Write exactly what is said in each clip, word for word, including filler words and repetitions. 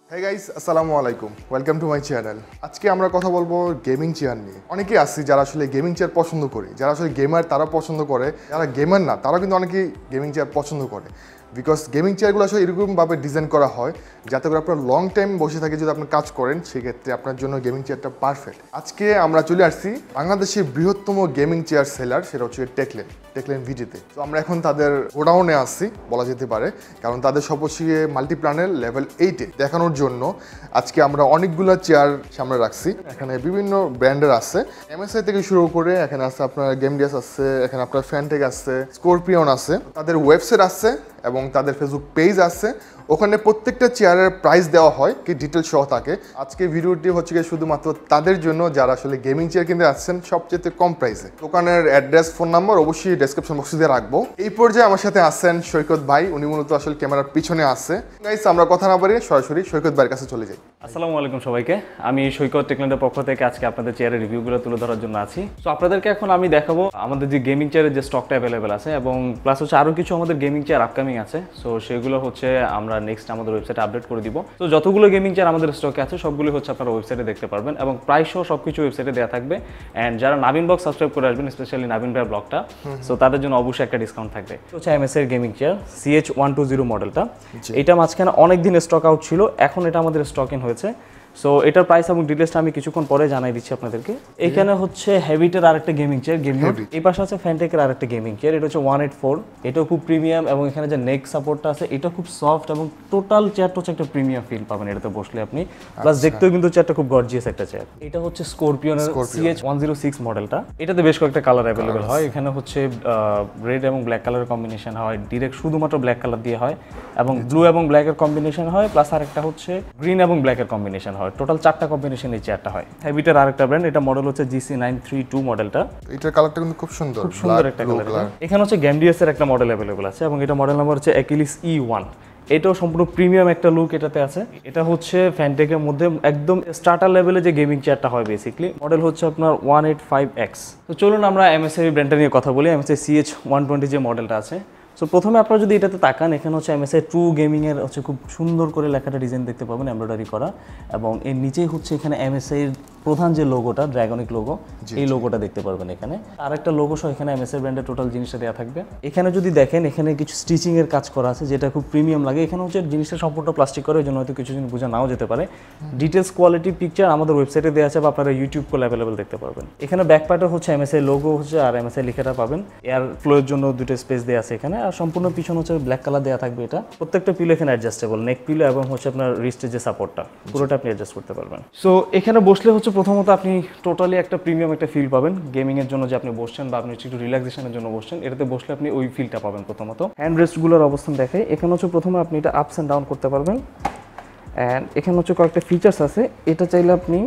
Hey guys, আসসালামু আলাইকুম। Welcome to my channel. আজকে আমরা কথা বলবো গেমিং চেয়ার নিয়ে। অনেকেই আছে যারা আসলে গেমিং চেয়ার পছন্দ করে, যারা আসলে গেমার তারা পছন্দ করে, যারা গেমার না তারা কিন্তু অনেকেই গেমিং চেয়ার পছন্দ করে। বিকজ গেমিং চেয়ারগুলো আসলে এরকমভাবে ডিজাইন করা হয় যাতে করে আপনার লং টাইম বসে থাকে যদি আপনি কাজ করেন সেক্ষেত্রে আপনার জন্য গেমিং চেয়ারটা পারফেক্ট। আজকে আমরা চলে আসছি বাংলাদেশের বৃহত্তম গেমিং চেয়ার সেলার, সেটা হচ্ছে টেকলেন টেকলেন ভিডিতে। তো আমরা এখন তাদের গোডাউনে আসছি বলা যেতে পারে, কারণ তাদের সব হচ্ছে মাল্টিপ্ল্যানের লেভেল এইটে দেখানোর জন্য আজকে আমরা অনেকগুলো চেয়ার সামনে রাখছি। এখানে বিভিন্ন ব্র্যান্ডের আছে, এমএসআই থেকে শুরু করে এখানে আছে আপনার গেমডিয়াস আছে, এখানে আপনার ফ্যানটেক আছে, স্করপিয়ন আছে, তাদের ওয়েবসাইট আছে এবং তাদের ফেসবুক পেজ আছে। ওখানে প্রত্যেকটা চেয়ারের প্রাইস দেওয়া হয়, কি ডিটেল সহ থাকে। আজকে ভিডিওটি হচ্ছে কি শুধুমাত্র তাদের জন্য যারা আসলে গেমিং চেয়ার কিনতে আসছেন সবচেয়ে কম প্রাইসে। দোকানের অ্যাড্রেস, ফোন নাম্বার অবশ্যই ডেসক্রিপশন বক্সে দিয়ে রাখবো। এই পর্যায়ে আমার সাথে আছেন সৈকত ভাই, উনি মূলত আসলে ক্যামেরার পিছনে আছে। গাইস, আমরা কথা না বাড়িয়ে সরাসরি সৈকত ভাইয়ের কাছে চলে যাই। আসসালামু আলাইকুম সবাইকে, আমি সৈকত টেকল্যান্ডের পক্ষ থেকে আজকে আপনাদের চেয়ারের রিভিউগুলো তুলে ধরার জন্য আছি। তো আপনাদেরকে এখন আমি দেখাবো আমাদের যে গেমিং চেয়ারের যে স্টকটা অ্যাভেলেবেল আছে, এবং প্লাস হচ্ছে আরও কিছু আমাদের গেমিং চেয়ার আপকামিং আছে। সো সেগুলো হচ্ছে আমরা নেক্সট আমাদের ওয়েবসাইটে আপডেট করে দিব। তো যতগুলো গেমিং চেয়ার আমাদের স্টকে আছে সবগুলো হচ্ছে আপনারা ওয়েবসাইটে দেখতে পারবেন, এবং প্রাইস সহ সব কিছু ওয়েবসাইটে দেওয়া থাকবে। অ্যান্ড যারা নাবিন ব্লগ সাবস্ক্রাইব করে আসবেন, স্পেশালি নাবিন ভাইয়ের ব্লগটা, সো তাদের জন্য অবশ্যই একটা ডিসকাউন্ট থাকবে। হচ্ছে MSI gaming chair CH one two zero মডেলটা, এটা মাঝখানে অনেক দিন স্টক আউট ছিল, এখন এটা আমাদের স্টক ইন হয়েছে। সো এটার প্রাইস এবং ডিটেলসটা আমি কিছুক্ষণ পরে জানাই দিচ্ছি আপনাদেরকে। এখানে হচ্ছে হেভিটের আরেকটা গেমিং চেয়ার, গেমিং এই পাশে আছে ফ্যানটেকের আরেকটা গেমিং চেয়ার, এটা হচ্ছে ওয়ান এইট ফোর। এটাও খুব প্রিমিয়াম, এবং এখানে যে নেক সাপোর্টটা আছে এটা খুব সফট, এবং টোটাল চেয়ারটা হচ্ছে একটা প্রিমিয়াম ফিল পাবেন এটাতে বসলে আপনি। প্লাস দেখতেও কিন্তু চেয়ারটা খুব গর্জিয়াস একটা চেয়ার। এটা হচ্ছে স্করপিয়নের সিএইচ ওয়ান জিরো সিক্স মডেলটা। এটাতে বেশ কয়েকটা কালার অ্যাভেলেবেল হয়। এখানে হচ্ছে রেড এবং ব্ল্যাক কালারের কম্বিনেশন হয়, ডিরেক্ট শুধুমাত্র ব্ল্যাক কালার দিয়ে হয়, এবং ব্লু এবং ব্ল্যাকের কম্বিনেশন হয়, প্লাস আরেকটা হচ্ছে গ্রিন এবং ব্ল্যাকের কম্বিনেশন হয়। টোটাল চারটা কম্বিনেশন এই চেয়ারটা হয়। হেভিটের আরেকটা ব্র্যান্ড, এটা মডেল হচ্ছে জিসি নাইন থ্রি টু মডেলটা। এটার কালারটা কিন্তু খুব সুন্দর, খুব সুন্দর একটা কালার। এখানে হচ্ছে গ্যামডিয়াস এর একটা মডেল অ্যাভেলেবল আছে, এবং এটা মডেল নাম্বার হচ্ছে অ্যাকিলিস ই ওয়ান। এটাও সম্পূর্ণ প্রিমিয়াম একটা লুক এটাতে আছে। এটা হচ্ছে ফ্যানটেকের মধ্যে একদম স্টার্টার লেভেলে যে গেমিং চেয়ারটা হয় বেসিক্যালি। মডেল হচ্ছে আপনার ওয়ান এইট ফাইভ এক্স। তো চলুন আমরা এমএসআই ব্র্যান্ডটা নিয়ে কথা বলি। এমএসআই সিএইচ ওয়ান টোয়েন্টি যে মডেলটা আছে, সো প্রথমে আপনারা যদি এটাতে তাকান, এখানে হচ্ছে এমএসআই ট্রু গেমিংয়ের হচ্ছে খুব সুন্দর করে লেখাটা ডিজাইন দেখতে পাবেন, এমব্রয়ডারি করা, এবং এর নিচেই হচ্ছে এখানে এমএসআই এর প্রধান যে লোগোটা, ড্রাগনিক লোগো, এই লোগোটা দেখতে পারবেন এখানে। আর একটা লোগো সহ এখানে এমএসআই ব্র্যান্ডের টোটাল জিনিসটা দেওয়া থাকবে। এখানে যদি দেখেন, এখানে কিছু স্টিচিং এর কাজ করা আছে যেটা খুব প্রিমিয়াম লাগে। এখানে হচ্ছে জিনিসটা সম্পূর্ণ প্লাস্টিক করে, ওই জন্য হয়তো কিছু জিনিস বোঝা নাও যেতে পারে। ডিটেলস কোয়ালিটি পিকচার আমাদের ওয়েবসাইটে দেওয়া আছে, বা আপনারা ইউটিউব কল অ্যাভেলেবেল দেখতে পারবেন। এখানে ব্যাক পার্টে হচ্ছে এমএসআই লোগো হচ্ছে, আর এমএসআই লেখাটা পাবেন। এয়ার ফ্লোয়ের জন্য দুটো স্পেস দেওয়া আছে এখানে, আর সম্পূর্ণ পিছন হচ্ছে ব্ল্যাক কালার দেওয়া থাকবে। এটা প্রত্যেকটা পিলো এখানে অ্যাডজাস্টেবল, নেক পিলো এবং হচ্ছে আপনার রিস্টের যে সাপোর্টটা পুরোটা আপনি অ্যাডজাস্ট করতে পারবেন। সো এখানে বসলে হচ্ছে প্রথমত আপনি টোটালি একটা প্রিমিয়াম একটা ফিল পাবেন। গেমিং এর জন্য যে আপনি বসছেন, বা আপনি একটু রিল্যাক্সেশনের জন্য বসছেন, এটাতে বসলে আপনি ওই ফিলটা পাবেন। প্রথমত হ্যান্ড রেস্টগুলোর অবস্থান দেখে, এখানে হচ্ছে প্রথমে আপনি এটা আপস অ্যান্ড ডাউন করতে পারবেন। অ্যান্ড এখানে হচ্ছে কয়েকটা ফিচার্স আছে, এটা চাইলে আপনি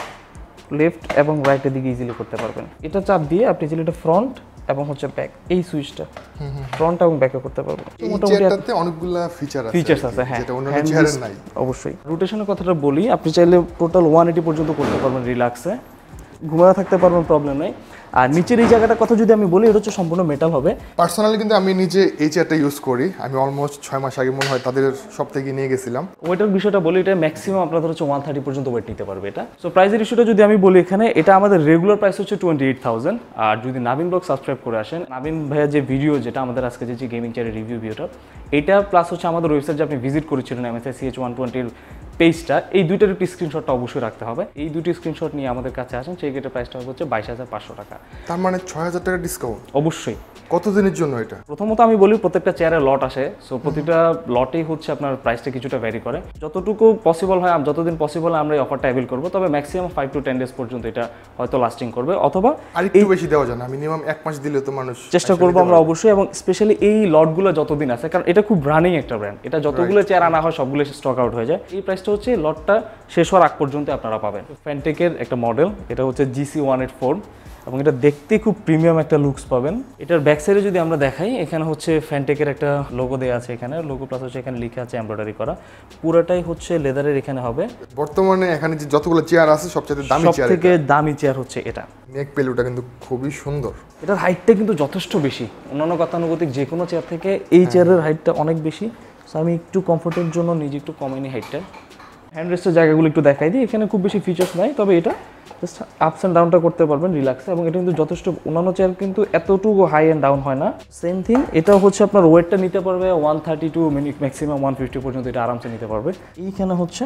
লেফট এবং রাইটের দিকে ইজিলি করতে পারবেন। এটা চাপ দিয়ে আপনি চাইলে এটা ফ্রন্ট এবং হচ্ছে ব্যাক, এই সুইচটা ফ্রন্ট এবং ব্যাকে করতে পারবেন। মোটামুটি এটাতে অনেকগুলো ফিচার আছে, ফিচার্স আছে, হ্যাঁ, যেটা অন্যান্য চেয়ারে নাই। অবশ্যই রোটেশনের কথাটা বলি, আপনি চাইলে টোটাল ওয়ান এইটি পর্যন্ত করতে পারবেন রিল্যাক্সে, ঘুমায় থাকতে পারবেন, প্রবলেম নেই। আর নিচের এই জায়গাটার কথা যদি আমি বলি, এটা হচ্ছে সম্পূর্ণ মেটাল হবে। পার্সোনালি কিন্তু আমি নিজে এই চেয়ারটা ইউজ করি, আমি অলমোস্ট ছয় মাস আগে মনে হয় তাদের সব থেকে নিয়ে গেছিলাম। ওয়েটার বিষয়টা বলি, এটা ম্যাক্সিমাম আপনাদের হচ্ছে ওয়ান থার্টি পর্যন্ত ওয়েট নিতে পারবে এটা। সো প্রাইসের ইস্যুটা যদি আমি বলি, এখানে এটা আমাদের রেগুলার প্রাইস হচ্ছে টোয়েন্টি এইট থাউজেন্ড। আর যদি নাবিন ব্লগ সাবস্ক্রাইব করে আসেন, নাবিন ভাইয়া যে ভিডিও, যেটা আমাদের আজকে যে গেমিং চেয়ারের রিভিউ ভিডিওটা, এটা প্লাস হচ্ছে আমাদের ওয়েবসাইট যে আপনি ভিজিট করেছিলেন এমএসআই সিএইচ ওয়ান টোয়েন্টির পেজটা, এই দুইটার একটি স্ক্রিনশটটা অবশ্যই রাখতে হবে। এই দুটি স্ক্রিনশট নিয়ে আমাদের কাছে আসেন, সেই গেটের প্রাইসটা হচ্ছে বাইশ হাজার পাঁচশো টাকা। তার মানে ছয় হাজার টাকা ডিসকাউন্ট অবশ্যই। কতদিনের জন্য এটা? প্রথমত আমি বলি, প্রত্যেকটা চেয়ারের লট আসে, সো প্রতিটা লটেই হচ্ছে আপনার প্রাইসটা কিছুটা ভ্যারি করে। যতটুকু পসিবল হয়, যতদিন পসিবল আমরা এই অফারটা অ্যাভেল করবো, তবে maximum five to ten days পর্যন্ত এটা হয়তো লাস্টিং করবে, অথবা আর একটু বেশি দেওয়া যায় না, মিনিমাম এক মাস দিলে তো মানুষ চেষ্টা করবো আমরা অবশ্যই। এবং স্পেশালি এই লটগুলো যতদিন আছে, কারণ এটা খুব রানিং একটা ব্র্যান্ড, এটা যতগুলো চেয়ার আনা হয় সবগুলো স্টক আউট হয়ে যায়। এই প্রাইসটা হচ্ছে লটটা শেষ হওয়ার আগ পর্যন্ত আপনারা পাবেন। ফ্যানটেকের একটা মডেল, এটা হচ্ছে জিসি ওয়ান এইট ফোর, এবং এটা দেখতে খুব প্রিমিয়াম একটা লুকস পাবেন। এটার ব্যাক সাইডে যদি আমরা দেখাই, এখানে হচ্ছে ফ্যানটেকের একটা লোগো দেওয়া আছে, এখানে লোগো প্লাস হচ্ছে এখানে লেখা আছে এমব্রয়ডারি করা, পুরোটাই হচ্ছে লেদারের এখানে হবে। বর্তমানে এখানে যে যতগুলো চেয়ার আছে সবচেয়ে দামি চেয়ার, সবথেকে দামি চেয়ার হচ্ছে এটা। নেক পেলুটা কিন্তু খুবই সুন্দর, এটার হাইটটা কিন্তু যথেষ্ট বেশি, অন্যান্য গতানুগতিক যে কোনো চেয়ার থেকে এই চেয়ারের হাইটটা অনেক বেশি। সো আমি একটু কমফোর্টের জন্য নিজে একটু কমাইনি হাইটটা, হ্যান্ড রেস্টের জায়গাগুলো একটু দেখাই দিই। এখানে খুব বেশি ফিচার্স নাই, তবে এটা জাস্ট আপস অ্যান্ড ডাউনটা করতে পারবেন রিল্যাক্সে, এবং এটা কিন্তু যথেষ্ট, অন্যান্য চেয়ার কিন্তু এতটুকু হাই অ্যান্ড ডাউন হয় না। সেম থিং, এটাও হচ্ছে আপনার ওয়েটটা নিতে পারবে one thirty two minute maximum one fifty পর্যন্ত এটা আরামসে নিতে পারবে। এইখানে হচ্ছে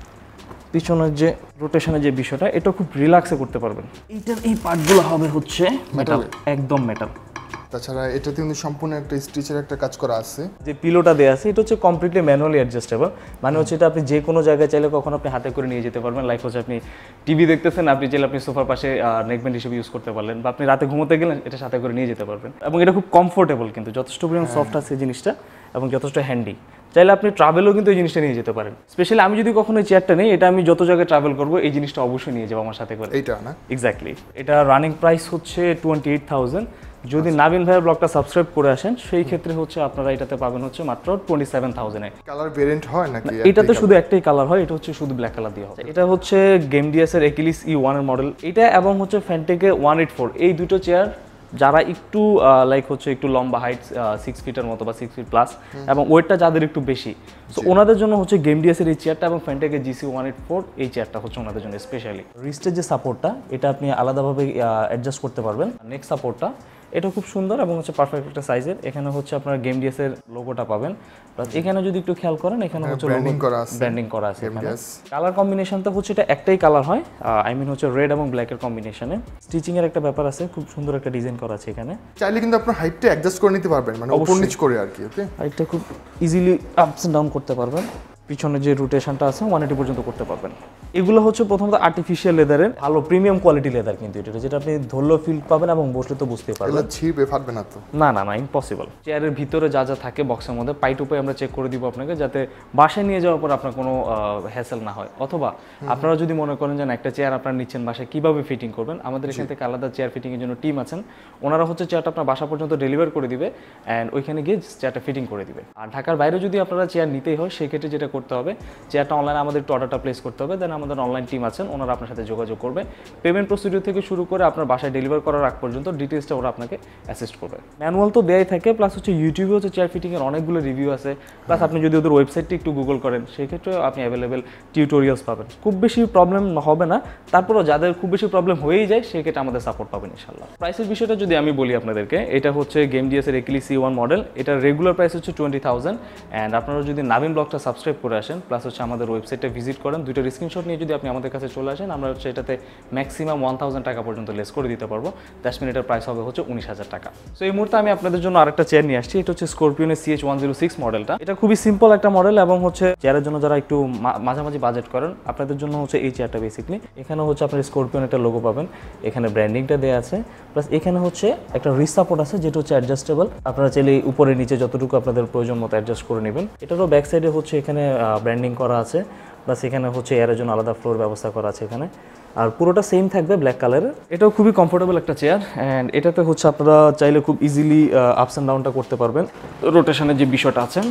পিছনের যে রোটেশনের যে বিষয়টা, এটা খুব রিল্যাক্সে করতে পারবেন। এইটার এই পার্টগুলো হবে হচ্ছে মেটাল, একদম মেটাল। তাছাড়া এটাতে কিন্তু সম্পূর্ণ একটা স্টিচের একটা কাজ করা আছে। যে পিলোটা দেওয়া আছে এটা হচ্ছে কমপ্লিটলি ম্যানুয়ালি অ্যাডজাস্টেবল, মানে হচ্ছে এটা আপনি যে কোনো জায়গায় চাইলে কখন আপনি হাতে করে নিয়ে যেতে পারবেন। লাইক হচ্ছে আপনি টিভি দেখতেছেন, আপনি চাইলে আপনি সোফার পাশে নেকব্যান্ড হিসেবে ইউজ করতে পারলেন, বা আপনি রাতে ঘুমোতে গেলেন এটা সাথে করে নিয়ে যেতে পারবেন। এবং এটা খুব কমফোর্টেবল, কিন্তু যথেষ্ট পরিমাণ সফট আছে জিনিসটা, এবং যথেষ্ট হ্যান্ডি। চাইলে আপনি ট্রাভেলও কিন্তু এই জিনিসটা নিয়ে যেতে পারেন। স্পেশালি আমি যদি কখনো এই চেয়ারটা নেই, এটা আমি যত জায়গায় ট্রাভেল করবো এই জিনিসটা অবশ্যই নিয়ে যাবো আমার সাথে করে। এইটা না, এক্স্যাক্টলি। এটা রানিং প্রাইস হচ্ছে টোয়েন্টি এইট থাউজেন্ড। যদি নাবিন ভাইয়ের ব্লগটা সাবস্ক্রাইব করে আসেন সেই ক্ষেত্রে হচ্ছে আপনারা এটাতে পাবেন হচ্ছে মাত্র টোয়েন্টি সেভেন থাউজেন্ডে। কালার ভেরিয়েন্ট হয় নাকি? এটাতে শুধু একটাই কালার হয়, এটা হচ্ছে শুধু ব্ল্যাক কালার দিয়ে হবে। এটা হচ্ছে গেমডিএস এর একিলিস ই ওয়ান এর মডেল এটা, এবং হচ্ছে ফ্যান্টেকে ওয়ান এইট ফোর। এই দুটো চেয়ার যারা একটু লাইক হচ্ছে একটু লম্বা হাইট সিক্স ফিটের মতো বা সিক্স ফিট প্লাস, এবং ওয়েটটা যাদের একটু বেশি, সো ওনাদের জন্য হচ্ছে গেমডিএস এর এই চেয়ারটা এবং ফ্যান্টেকের জিসি ওয়ান এইট ফোর এই চেয়ারটা হচ্ছে ওনাদের জন্য স্পেশালি। রিস্টের যে সাপোর্টটা এটা আপনি আলাদাভাবে অ্যাডজাস্ট করতে পারবেন। নেক সাপোর্টটা এটা খুব সুন্দর এবং হচ্ছে পারফেক্ট একটা সাইজের। এখানে হচ্ছে আপনারা গেমডিএস এর লোগোটা পাবেন, প্লাস এখানে যদি একটু খেয়াল করেন এখানে হচ্ছে ব্র্যান্ডিং করা আছে, ব্র্যান্ডিং করা আছে এখানে। কালার কম্বিনেশনটা হচ্ছে এটা একটাই কালার হয়, আই মিন হচ্ছে রেড এবং ব্ল্যাক এর কম্বিনেশনে। স্টিচিং এর একটা ব্যাপার আছে, খুব সুন্দর একটা ডিজাইন করা আছে এখানে। চাইলে কিন্তু আপনার হাইটটা অ্যাডজাস্ট করে নিতে পারবেন, মানে উপর নিচ করে আর কি। ওকে, হাইটটা খুব ইজিলি আপস এন্ড ডাউন করতে পারবেন। পিছনে যে রোটেশনটা আছে ওয়ান এইটি পর্যন্ত করতে পারবেন। এগুলো হচ্ছে প্রথমত আর্টিফিশিয়াল লেদারের, ভালো প্রিমিয়াম কোয়ালিটি লেদার, কিন্তু এটা যেটা আপনি ধরলেও ফিল পাবেন এবং বসলে তো বুঝতে পারবেন। এগুলো ছিপে ফাটবে না তো? না না না, ইম্পসিবল। চেয়ারের ভিতরে যা যা থাকে বক্সের মধ্যে পাই টু পাই আমরা চেক করে দিব আপনাকে, যাতে বাসায় নিয়ে যাওয়ার পর আপনার কোনো হ্যাসেল না হয়। অথবা আপনারা যদি মনে করেন যে একটা চেয়ার আপনার নিচ্ছেন বাসায় কীভাবে ফিটিং করবেন, আমাদের এখান থেকে আলাদা চেয়ার ফিটিংয়ের জন্য টিম আছেন, ওনারা হচ্ছে চেয়ারটা আপনার বাসা পর্যন্ত ডেলিভার করে দিবে অ্যান্ড ওইখানে গিয়ে চেয়ারটা ফিটিং করে দিবে। আর ঢাকার বাইরে যদি আপনারা চেয়ার নিতেই হয় সেক্ষেত্রে যেটা করতে হবে, চেয়ারটা অনলাইনে আমাদের একটু অর্ডারটা প্লেস করতে হবে, দেন আমাদের অনলাইন টিম আছেন ওনারা আপনার সাথে যোগাযোগ করবে। পেমেন্ট প্রসিডিউর থেকে শুরু করে আপনার বাসায় ডেলিভার করার আগ পর্যন্ত ডিটেলসটা ওরা আপনাকে অ্যাসিস্ট করবে। ম্যানুয়াল তো দেয়াই থাকে, প্লাস হচ্ছে ইউটিউবে হচ্ছে চেয়ার ফিটিংয়ের অনেকগুলো রিভিউ আছে, প্লাস আপনি যদি ওদের ওয়েবসাইটটি একটু গুগল করেন সেক্ষেত্রে আপনি অ্যাভেলেবেল টিউটোরিয়ালস পাবেন। খুব বেশি প্রবলেম হবে না, তারপরও যাদের খুব বেশি প্রবলেম হয়েই যায় সেক্ষেত্রে আমাদের সাপোর্ট পাবেন ইনশাল্লাহ। প্রাইসের বিষয়টা যদি আমি বলি আপনাদেরকে, এটা হচ্ছে গেমডিএস এর একিলিস ই ওয়ান মডেল, এটার রেগুলার প্রাইস হচ্ছে টোয়েন্টি থাউজেন্ড। অ্যান্ড আপনারা যদি নাবিন ব্লগটা সাবস্ক্রাইব করে আসেন, প্লাস হচ্ছে আমাদের ওয়েবসাইটটা ভিজিট করেন, দুইটা স্ক্রিনশট নিয়ে যদি আপনি আমাদের কাছে চলে আসেন, আমরা হচ্ছে এটাতে ম্যাক্সিমাম ওয়ান থাউজেন্ড টাকা পর্যন্ত লেস করে দিতে পারবো। দশ মিনিটের প্রাইস হবে হচ্ছে উনিশ হাজার টাকা। সো এই মুহূর্তে আমি আপনাদের জন্য আরেকটা চেয়ার নিয়ে আসছি, এটা হচ্ছে স্করপিওনের সিএইচ ওয়ান জিরো সিক্স মডেলটা। এটা খুবই সিম্পল একটা মডেল, এবং হচ্ছে চেয়ারের জন্য যারা একটু মাঝামাঝি বাজেট করেন আপনাদের জন্য হচ্ছে এই চেয়ারটা বেসিকলি। এখানে হচ্ছে আপনার স্করপিওন একটা লোগো পাবেন, এখানে ব্র্যান্ডিংটা দেওয়া আছে, প্লাস এখানে হচ্ছে একটা রিস্ট সাপোর্ট আছে যেটা হচ্ছে অ্যাডজাস্টেবল। আপনারা চাইলে উপরে নিচে যতটুকু আপনাদের প্রয়োজন মতো অ্যাডজাস্ট করে নেবেন। এটারও ব্যাক সাইডে হচ্ছে এখানে ব্র্যান্ডিং করা আছে, প্লাস এখানে হচ্ছে এয়ারের জন্য আলাদা ফ্লোর ব্যবস্থা করা আছে এখানে, আর পুরোটা সেম থাকবে ব্ল্যাক কালারের। এটাও খুবই কমফোর্টেবল একটা চেয়ার, অ্যান্ড এটাতে হচ্ছে আপনারা চাইলে খুব ইজিলি আপস অ্যান্ড ডাউনটা করতে পারবেন, রোটেশনের যে বিষয়টা আছে।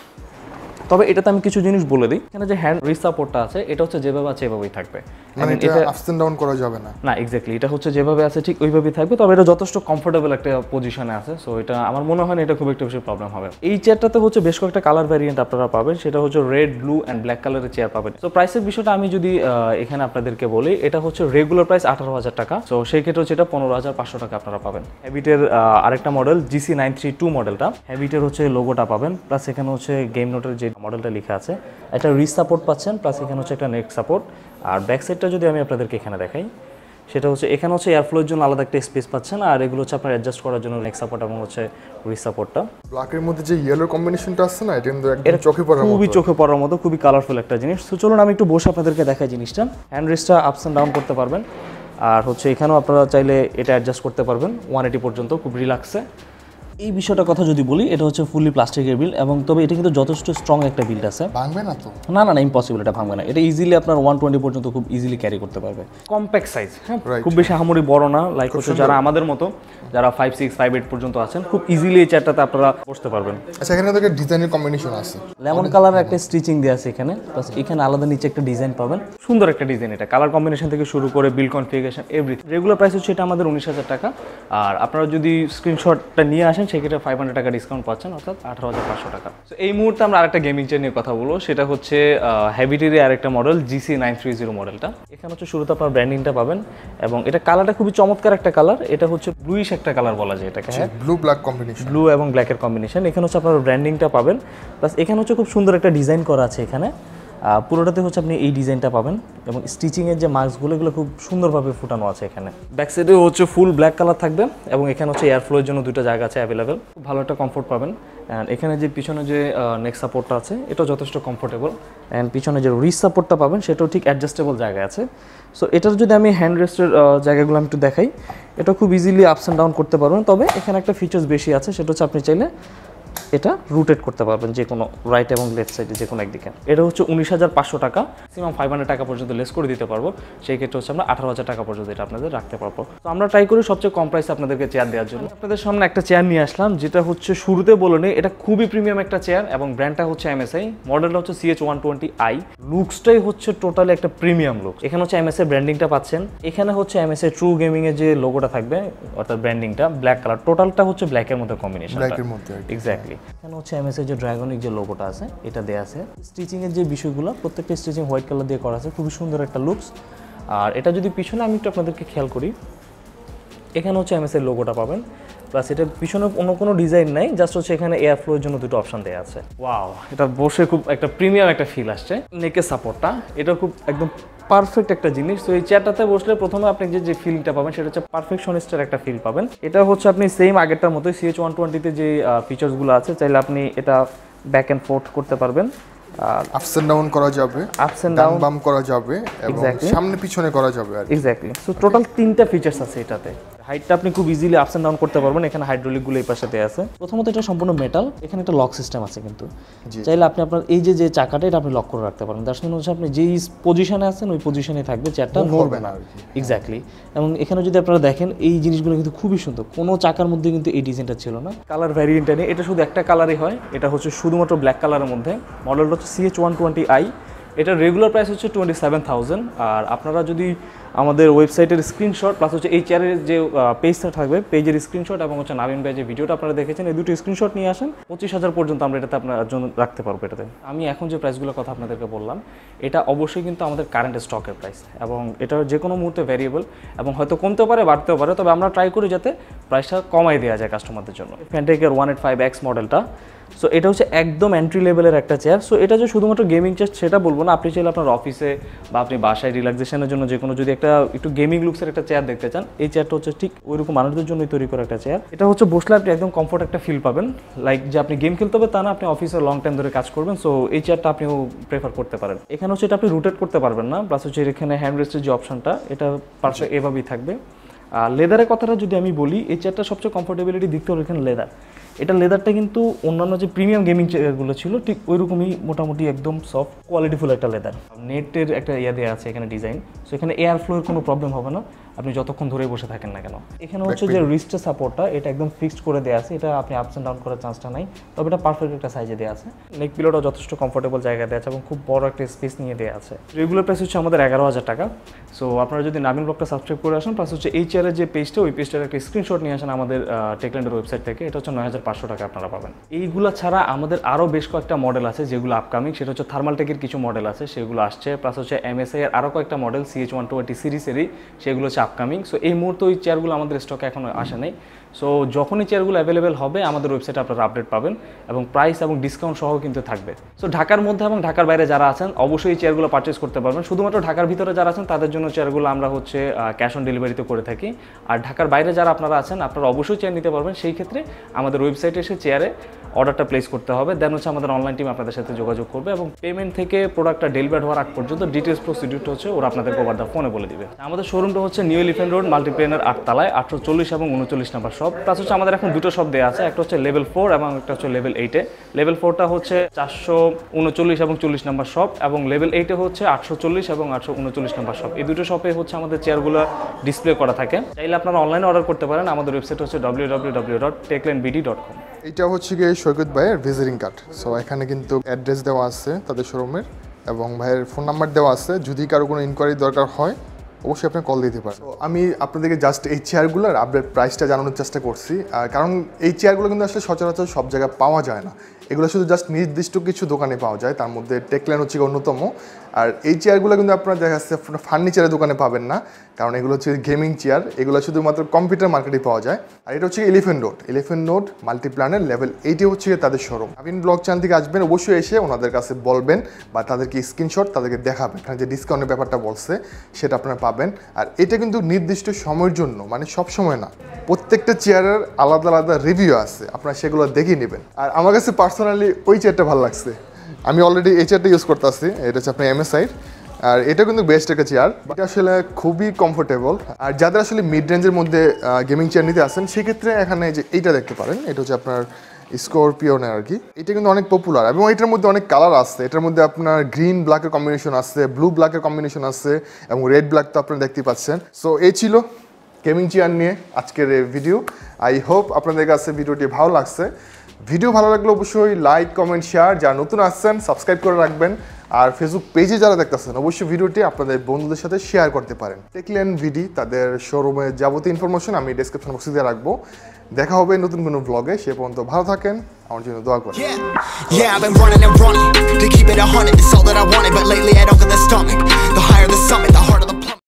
তবে এটাতে আমি কিছু জিনিস বলে দিই, এখানে যে হ্যান্ড রিস্ট সাপোর্টটা আছে এটা হচ্ছে যেভাবে আছে এভাবেই থাকবে, মানে এটা আপস এন্ড ডাউন করা যাবে না। না, এক্স্যাক্টলি, এটা হচ্ছে যেভাবে আছে ঠিক ওইভাবেই থাকবে, তবে এটা যথেষ্ট কমফোর্টেবল একটা পজিশনে আছে। সো এটা আমার মনে হয় না এটা খুব একটা বেশি প্রবলেম হবে। এই চেয়ারটাতে হচ্ছে বেশ কয়েকটা কালার ভ্যারিয়েন্ট আপনারা পাবেন, সেটা হচ্ছে রেড, ব্লু অ্যান্ড ব্ল্যাক কালারের চেয়ার পাবেন। সো প্রাইসের বিষয়টা আমি যদি এখানে আপনাদেরকে বলি, এটা হচ্ছে রেগুলার প্রাইস আঠারো হাজার টাকা। সো সেই ক্ষেত্রে হচ্ছে এটা পনেরো হাজার পাঁচশো টাকা আপনারা পাবেন। হ্যাবিটের আরেকটা model GC nine three two মডেলটা, হ্যাবিটের হচ্ছে লোগোটা পাবেন, প্লাস এখানে হচ্ছে গেম নোটের যে মডেলটা লেখা আছে, একটা রিস্ট সাপোর্ট পাচ্ছেন, প্লাস এখানে হচ্ছে একটা নেক সাপোর্ট। আর ব্যাক সাইডটা যদি আমি আপনাদেরকে এখানে দেখাই, সেটা হচ্ছে এখানে হচ্ছে এয়ারফ্লোর জন্য আলাদা একটা স্পেস পাচ্ছেন, আর এগুলো হচ্ছে আপনার অ্যাডজাস্ট করার জন্য নেক সাপোর্ট এবং হচ্ছে রিস্ট সাপোর্টটা। ব্ল্যাকের মধ্যে যে ইয়েলো কম্বিনেশনটা আছে না, এটা কিন্তু একদম চোখে পড়ার মতো, খুবই চোখে পড়ার মতো, খুবই কালারফুল একটা জিনিস। তো চলুন আমি একটু বসে আপনাদেরকে দেখাই জিনিসটা। হ্যান্ড রেস্টটা আপস অ্যান্ড ডাউন করতে পারবেন, আর হচ্ছে এখানেও আপনারা চাইলে এটা অ্যাডজাস্ট করতে পারবেন ওয়ান এইটি পর্যন্ত, খুব রিল্যাক্সে। এই বিষয়টার কথা যদি বলি, এটা হচ্ছে ফুলি প্লাস্টিকের বিল্ড, এবং তবে এটা কিন্তু যথেষ্ট স্ট্রং একটা বিল্ড আছে। ভাঙবে না তো? না না না, ইম্পসিবল, এটা ভাঙবে না। এটা ইজিলি আপনার ওয়ান টোয়েন্টি পর্যন্ত খুব ইজিলি ক্যারি করতে পারবে। কম্প্যাক্ট সাইজ, হ্যাঁ, খুব বেশি আহামরি বড় না, লাইক হচ্ছে যারা আমাদের মতো যারা ফাইভ সিক্স ফাইভ এইট পর্যন্ত আছেন, খুব ইজিলি এই চেয়ারটাতে আপনারা বসতে পারবেন। আচ্ছা, এখানে তো একটা ডিজাইনের কম্বিনেশন আছে, লেমন কালারের একটা স্টিচিং দেওয়া আছে এখানে, প্লাস এখানে আলাদা নিচে একটা ডিজাইন পাবেন, সুন্দর একটা ডিজাইন। এটা কালার কম্বিনেশন থেকে শুরু করে build configuration everything. Regular price হচ্ছে এটা আমাদের উনিশ হাজার টাকা, আর আপনারা যদি স্ক্রিনশটটা নিয়ে আসেন সেক্ষেত্রে ফাইভ হান্ড্রেড টাকা ডিসকাউন্ট পাচ্ছেন, অর্থাৎ আঠারো হাজার পাঁচশো টাকা। তো এই মুহূর্তে আমরা আরেকটা গেমিং চেয়ার নিয়ে কথা বলবো, সেটা হচ্ছে হেভিটেরই আরেকটা model GC nine three zero মডেলটা। এখানে হচ্ছে শুরুতে আপনার ব্র্যান্ডিংটা পাবেন এবং এটা কালারটা খুবই চমৎকার একটা কালার, এটা হচ্ছে ব্লুইশ একটা কালার বলা যায় এটাকে, হ্যাঁ ব্লু ব্ল্যাক কম্বিনেশন, ব্লু এবং ব্ল্যাকের কম্বিনেশন। এখানে হচ্ছে আপনার ব্র্যান্ডিংটা পাবেন, প্লাস এখানে হচ্ছে খুব সুন্দর একটা ডিজাইন করা আছে এখানে, পুরোটাতে হচ্ছে আপনি এই ডিজাইনটা পাবেন এবং স্টিচিংয়ের যে মার্কসগুলো এগুলো খুব সুন্দরভাবে ফুটানো আছে এখানে। ব্যাক সাইডে হচ্ছে ফুল ব্ল্যাক কালার থাকবে এবং এখানে হচ্ছে এয়ার ফ্লোর জন্য দুটো জায়গা আছে অ্যাভেলেবেল, খুব ভালো একটা কমফোর্ট পাবেন। অ্যান্ড এখানে যে পিছনে যে নেক সাপোর্টটা আছে এটাও যথেষ্ট কমফোর্টেবল, অ্যান্ড পিছনে যে রিস্ট সাপোর্টটা পাবেন সেটাও ঠিক অ্যাডজাস্টেবল জায়গায় আছে। সো এটার যদি আমি হ্যান্ড রেস্টের জায়গাগুলো আমি একটু দেখাই, এটা খুব ইজিলি আপস অ্যান্ড ডাউন করতে পারবেন, তবে এখানে একটা ফিচার্স বেশি আছে, সেটা হচ্ছে আপনি চাইলে এটা রুটেট করতে পারবেন যে কোনো রাইট এবং লেফট সাইডে যে কোনো একদিকে। এটা হচ্ছে উনিশ হাজার পাঁচশো টাকা, ম্যাক্সিমাম ফাইভ হান্ড্রেড টাকা পর্যন্ত লেস করে দিতে পারবো, সেই ক্ষেত্রে হচ্ছে আমরা আঠারো হাজার টাকা পর্যন্ত এটা আপনাদের রাখতে পারবো। তো আমরা ট্রাই করি সবচেয়ে কম প্রাইসে আপনাদেরকে চেয়ার দেওয়ার জন্য। আপনাদের সামনে একটা চেয়ার নিয়ে আসলাম, যেটা হচ্ছে শুরুতে বলে নিই এটা খুবই প্রিমিয়াম একটা চেয়ার এবং ব্র্যান্ডটা হচ্ছে এমএসআই, মডেলটা হচ্ছে সিএইচ ওয়ান টোয়েন্টি আই। লুকসটাই হচ্ছে টোটালি একটা প্রিমিয়াম লুক। এখানে হচ্ছে এমএসআই ব্র্যান্ডিংটা পাচ্ছেন, এখানে হচ্ছে এমএসআই ট্রু গেমিং এর যে লোগোটা থাকবে অর্থাৎ ব্র্যান্ডিংটা ব্ল্যাক কালার, টোটালটা হচ্ছে ব্ল্যাকের মধ্যে কম্বিনেশন, ব্ল্যাকের মধ্যে এক্স্যাক্টলি। এখানে হচ্ছে এমএসআই যে ড্রাগনিক যে লোগোটা আছে এটা দেয়া আছে। স্টিচিং এর যে বিষয়গুলো প্রত্যেকটা স্টিচিং হোয়াইট কালার দিয়ে করা আছে, খুবই সুন্দর একটা লুকস। আর এটা যদি পিছনে আমি একটু আপনাদেরকে খেয়াল করি, এখানে হচ্ছে এমএসআই লোগোটা পাবেন, প্লাস এটা পিছনে অন্য কোনো ডিজাইন নাই, জাস্ট হচ্ছে এখানে এয়ার ফ্লোর জন্য দুটো অপশন দেওয়া আছে। ওয়াও, এটা বসে খুব একটা প্রিমিয়াম একটা ফিল আসছে। নেকের সাপোর্টটা এটা খুব একদম পারফেক্ট একটা জিনিস। তো এই চেয়ারটাতে বসলে প্রথমে আপনি যে যে ফিলটা পাবেন সেটা হচ্ছে পারফেকশনিস্টের একটা ফিল পাবেন। এটা হচ্ছে আপনি সেম আগেরটার মতোই সিএইচ ওয়ান টোয়েন্টিতে যে ফিচার্সগুলো আছে চাইলে আপনি এটা ব্যাক অ্যান্ড ফোর্থ করতে পারবেন, আপস এন্ড ডাউন করা যাবে, আপস এন্ড ডাউন বাম করা যাবে এবং সামনে পিছনে করা যাবে আর এক্স্যাক্টলি। সো টোটাল তিনটা ফিচার্স আছে এটাতে। হাইটটা আপনি খুব ইজিলি আপস এন্ড ডাউন করতে পারবেন, এখানে হাইড্রোলিকগুলো এই পাশে দেওয়া আছে। প্রথমত এটা সম্পূর্ণ মেটাল, এখানে একটা লক সিস্টেম আছে, কিন্তু চাইলে আপনি আপনার এই যে যে চাকাটা এটা আপনি লক করে রাখতে পারেন, তার জন্য হচ্ছে আপনি যেই পজিশনে আছেন ওই পজিশনে থাকবে, চেয়ারটা নড়বে না, এক্স্যাক্টলি। এবং এখানে যদি আপনারা দেখেন এই জিনিসগুলো কিন্তু খুবই সুন্দর, কোনো চাকার মধ্যে কিন্তু এই ডিজাইনটা ছিল না। কালার ভ্যারিয়েন্টটা নেই, এটা শুধু একটা কালারই হয়, এটা হচ্ছে শুধুমাত্র ব্ল্যাক কালারের মধ্যে। মডেলটা হচ্ছে সিএইচ ওয়ান টোয়েন্টি আই, এটার রেগুলার প্রাইস হচ্ছে টোয়েন্টি সেভেন থাউজেন্ড। আর আপনারা যদি আমাদের ওয়েবসাইটের স্ক্রিনশট প্লাস হচ্ছে এই চেয়ারের যে পেজটা থাকবে পেজের স্ক্রিনশট এবং হচ্ছে নাবিন ভাই যে ভিডিওটা আপনারা দেখেছেন এই দুটো স্ক্রিনশট নিয়ে আসেন, পঁচিশ হাজার পর্যন্ত আমরা এটাতে আপনার জন্য রাখতে পারবো। এটাতে আমি এখন যে প্রাইসগুলোর কথা আপনাদেরকে বললাম এটা অবশ্যই কিন্তু আমাদের কারেন্ট স্টকের প্রাইস এবং এটা যে কোনো মুহূর্তে ভ্যারিয়েবল এবং হয়তো কমতেও পারে বাড়তেও পারে, তবে আমরা ট্রাই করি যাতে প্রাইসটা কমাই দেওয়া যায় কাস্টমারদের জন্য। ফ্যানটেকের ওয়ান এইট ফাইভ এক্স মডেলটা, সো এটা হচ্ছে একদম এন্ট্রি লেভেলের একটা চেয়ার। সো এটা যে শুধুমাত্র গেমিং চেয়ার সেটা বলবো না, আপনি চাইলে আপনার অফিসে বা আপনি বাসায় রিল্যাক্সেশনের জন্য যে কোনো যদি একটা একটু গেমিং লুকসের একটা চেয়ার দেখতে চান, এই চেয়ারটা হচ্ছে ঠিক ওইরকম মানুষদের জন্যই তৈরি করা একটা চেয়ার। এটা হচ্ছে বসলে আপনি একদম কমফোর্ট একটা ফিল পাবেন, লাইক যে আপনি গেম খেলতে হবে তা না, আপনি অফিসে লং টাইম ধরে কাজ করবেন, সো এই চেয়ারটা আপনিও প্রেফার করতে পারেন। এখানে হচ্ছে এটা আপনি রোটেট করতে পারবেন না, প্লাস হচ্ছে এখানে হ্যান্ড রেস্টের যে অপশনটা এটা পারফেক্ট এভাবেই থাকবে। আর লেদারের কথাটা যদি আমি বলি, এই চেয়ারটা সবচেয়ে কমফোর্টেবিলিটি দিকতে হলো এখানে লেদার। এটা লেদারটা কিন্তু অন্যান্য যে প্রিমিয়াম গেমিং চেয়ারগুলো ছিল ঠিক ওইরকমই মোটামুটি একদম সফট কোয়ালিটিফুল একটা লেদার। নেটের একটা ইয়া দেওয়া আছে এখানে ডিজাইন, সো এখানে এয়ার ফ্লোর কোনো প্রবলেম হবে না আপনি যতক্ষণ ধরে বসে থাকেন না কেন। এখানে হচ্ছে যে রিস্টের সাপোর্টটা এটা একদম ফিক্সড করে দেওয়া আছে, এটা আপনি আপস অ্যান্ড ডাউন করার চান্সটা নাই, তবে এটা পারফেক্ট একটা সাইজে দেওয়া আছে। নেক পিলোটা যথেষ্ট কমফোর্টেবল জায়গায় দেওয়া আছে এবং খুব বড় একটা স্পেস নিয়ে দেওয়া আছে। রেগুলার প্রাইস হচ্ছে আমাদের এগারো হাজার টাকা। সো আপনারা যদি নাবিন ব্লগটা সাবস্ক্রাইব করে আসেন, প্লাস হচ্ছে এই চেয়ারের যে পেজটা ওই পেজটার একটা স্ক্রিনশট নিয়ে আসেন আমাদের টেকল্যান্ডের ওয়েবসাইট থেকে, এটা হচ্ছে নয় হাজার পাঁচশো টাকা আপনারা পাবেন। এইগুলো ছাড়া আমাদের আরও বেশ কয়েকটা মডেল আছে যেগুলো আপকামিং, সেটা হচ্ছে থার্মালটেকের কিছু মডেল আছে সেগুলো আসছে, প্লাস হচ্ছে এমএসআই এর আরও কয়েকটা মডেল সিএইচ ওয়ান টোয়েন্টি সিরিজেরই সেগুলো হচ্ছে আপকামিং। সো এই মুহূর্তে ওই চেয়ারগুলো আমাদের স্টকে এখনো আসে নাই। সো যখনই চেয়ারগুলো অ্যাভেলেবেল হবে আমাদের ওয়েবসাইটে আপনারা আপডেট পাবেন এবং প্রাইস এবং ডিসকাউন্ট সহ কিন্তু থাকবে। সো ঢাকার মধ্যে এবং ঢাকার বাইরে যারা আছেন অবশ্যই এই চেয়ারগুলো পারচেস করতে পারবেন। শুধুমাত্র ঢাকার ভিতরে যারা আছেন তাদের জন্য চেয়ারগুলো আমরা হচ্ছে ক্যাশ অন ডেলিভারিতে করে থাকি, আর ঢাকার বাইরে যারা আপনারা আছেন আপনারা অবশ্যই চেয়ার নিতে পারবেন। সেই ক্ষেত্রে আমাদের ওয়েবসাইটে এসে চেয়ারে অর্ডারটা প্লেস করতে হবে, দেন হচ্ছে আমাদের অনলাইন টিম আপনাদের সাথে যোগাযোগ করবে এবং পেমেন্ট থেকে প্রোডাক্টটা ডেলিভার হওয়ার আগ পর্যন্ত ডিটেলস প্রসিডিউরটা হচ্ছে ওরা আপনাদেরকে ওভার দ্য ফোনে বলে দিবে। আমাদের শোরুমটা হচ্ছে নিউ এলিফ্যান্ট রোড মাল্টিপ্লেনের আটতলায় আটশো চল্লিশ এবং উনচল্লিশ নাম্বার শপ, প্লাস হচ্ছে আমাদের এখন দুটো শপ দেওয়া আছে, একটা হচ্ছে লেভেল ফোর এবং একটা হচ্ছে লেভেল এইটে। লেভেল ফোরটা হচ্ছে চারশো উনচল্লিশ এবং চল্লিশ নাম্বার শপ এবং লেভেল এইটে হচ্ছে আটশো চল্লিশ এবং আটশো উনচল্লিশ নাম্বার শপ। এই দুটো শপে হচ্ছে আমাদের চেয়ারগুলো ডিসপ্লে করা থাকে, চাইলে আপনারা অনলাইনে অর্ডার করতে পারেন। আমাদের ওয়েবসাইট হচ্ছে W W W dot Techland BD dot com. এটা হচ্ছে গিয়ে সৈকত ভাইয়ের ভিজিটিং কার্ড। সো এখানে কিন্তু অ্যাড্রেস দেওয়া আছে তাদের শোরুমের এবং ভাইয়ের ফোন নাম্বার দেওয়া আছে, যদি কারো কোনো ইনকোয়ারি দরকার হয় অবশ্যই আপনি কল দিতে পারেন। তো আমি আপনাদেরকে জাস্ট এই চেয়ারগুলোর আপডেট প্রাইসটা জানানোর চেষ্টা করছি, কারণ এই চেয়ারগুলো কিন্তু আসলে সচরাচর সব জায়গায় পাওয়া যায় না। এগুলো শুধু জাস্ট নির্দিষ্ট কিছু দোকানে পাওয়া যায়, তার মধ্যে টেকল্যান্ড হচ্ছে অন্যতম। আর এই চেয়ারগুলো কিন্তু আপনারা দেখা যাচ্ছে আপনার ফার্নিচারের দোকানে পাবেন না, কারণ এগুলো হচ্ছে গেমিং চেয়ার, এগুলো শুধুমাত্র কম্পিউটার মার্কেটে পাওয়া যায়। আর এটা হচ্ছে এলিফ্যান্ট রোড, এলিফ্যান্ট রোড মাল্টিপ্ল্যানের লেভেল এইটে হচ্ছে তাদের শোরুম। নাবিন ব্লগ চ্যানেল থেকে আসবেন, অবশ্যই এসে ওনাদের কাছে বলবেন বা তাদেরকে স্ক্রিনশট তাদেরকে দেখাবেন, এখানে যে ডিসকাউন্টের ব্যাপারটা বলছে সেটা আপনারা পাবেন। আর এটা কিন্তু নির্দিষ্ট সময়ের জন্য, মানে সব সময় না, প্রত্যেকটা চেয়ারের আলাদা আলাদা রিভিউ আছে, আপনারা সেগুলো দেখে নেবেন। আর আমার কাছে পার্সোনালি ওই চেয়ারটা ভালো লাগছে, আমি অলরেডি এই চেয়ারটা ইউজ করতেছি, এটা হচ্ছে আপনার এমএসআই। আর এটা কিন্তু বেস্ট একটা চেয়ার, এটা আসলে খুবই কমফোর্টেবল। আর যাদের আসলে মিড রেঞ্জের মধ্যে গেমিং চেয়ার নিতে আসেন, সেক্ষেত্রে এখানে যে এইটা দেখতে পারেন, এটা হচ্ছে আপনার স্করপিওনের আর কি। এটা কিন্তু অনেক পপুলার এবং এটার মধ্যে অনেক কালার আছে। এটার মধ্যে আপনার গ্রিন ব্ল্যাকের কম্বিনেশন আছে, ব্লু ব্ল্যাকের কম্বিনেশন আছে এবং রেড ব্ল্যাক তো আপনারা দেখতেই পাচ্ছেন। সো এই ছিল গেমিং চেয়ার নিয়ে আজকের এই ভিডিও। আই হোপ আপনাদের কাছে ভিডিওটি ভালো লাগছে। ভিডিও ভালো লাগলে অবশ্যই লাইক, কমেন্ট, শেয়ার, যারা নতুন আসছেন সাবস্ক্রাইব করে রাখবেন। আর ফেসবুক পেজে যারা দেখতেছেন অবশ্যই ভিডিওটি আপনাদের বন্ধুদের সাথে শেয়ার করতে পারেন। টেকল্যান্ড ভিডি তাদের শোরুমের যাবতীয় ইনফরমেশন আমি ডেসক্রিপশন বক্সে দিয়ে রাখবো। দেখা হবে নতুন কোনো ব্লগে, সে পর্যন্ত ভালো থাকেন, আমার জন্য দোয়া করেন।